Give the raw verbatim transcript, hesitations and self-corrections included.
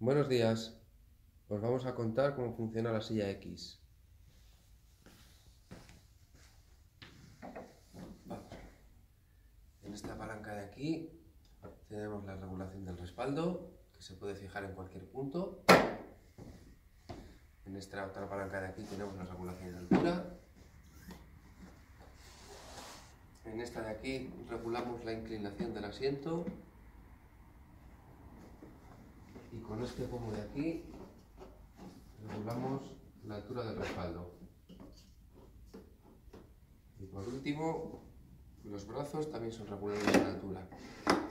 Buenos días, os vamos a contar cómo funciona la silla X. En esta palanca de aquí tenemos la regulación del respaldo, que se puede fijar en cualquier punto. En esta otra palanca de aquí tenemos la regulación de altura. En esta de aquí regulamos la inclinación del asiento. Y con este pomo de aquí regulamos la altura del respaldo. Y por último, los brazos también son regulables de altura.